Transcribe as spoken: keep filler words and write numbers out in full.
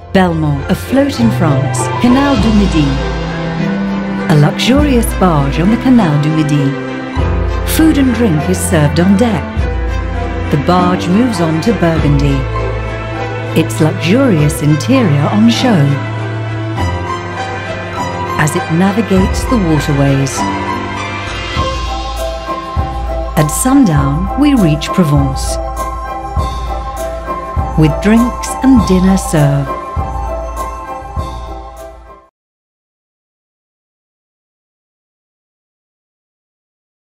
Belmond, afloat in France, Canal du Midi. A luxurious barge on the Canal du Midi. Food and drink is served on deck. The barge moves on to Burgundy. Its luxurious interior on show as it navigates the waterways. At sundown, we reach Provence, with drinks and dinner served.